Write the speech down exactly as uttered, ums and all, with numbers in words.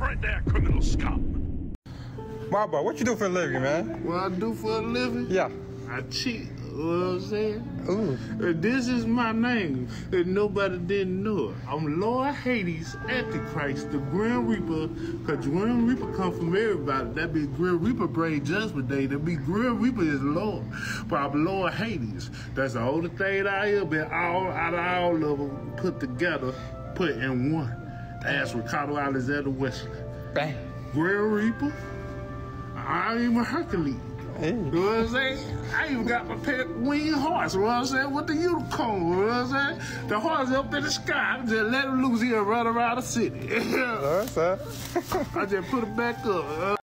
right there, criminal scum. My boy, what you do for a living, man? What I do for a living? Yeah. I cheat. You know what I'm saying? Ooh. This is my name, and nobody didn't know it. I'm Lord Hades, Antichrist, the Grim Reaper, because Grim Reaper come from everybody. That be Grim Reaper bring judgment day. That be Grim Reaper is Lord. But I'm Lord Hades. That's the only thing I ever been all out of all of them put together, put in one. That's Ricardo Alexander Wesley. Bang. Grim Reaper. I ain't even Hercules. Hey. You know what I'm saying? I even got my pet winged horse, you know what I'm saying? With the unicorn, you know what I'm saying? The horse up in the sky, I just let him loose here and run around the city. What's up? I just put it back up.